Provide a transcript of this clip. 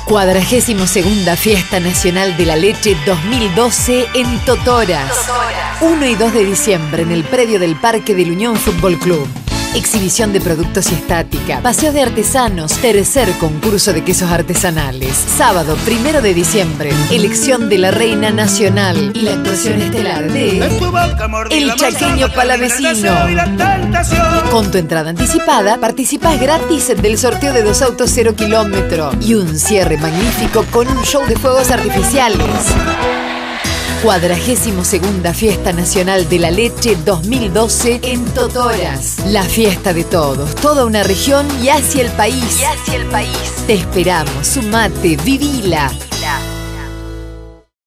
42ª Fiesta Nacional de la Leche 2012 en Totoras. 1 y 2 de diciembre en el predio del Parque del Unión Fútbol Club. Exhibición de productos y estática, paseo de artesanos, tercer concurso de quesos artesanales. Sábado 1 de diciembre, elección de la Reina Nacional y la actuación estelar de El Chaqueño Palavecino. Con tu entrada anticipada, participás gratis del sorteo de 2 autos 0 kilómetro y un cierre magnífico con un show de fuegos artificiales. 42ª Fiesta Nacional de la Leche 2012 en Totoras. La fiesta de todos, toda una región y hacia el país. Te esperamos, sumate, vivila.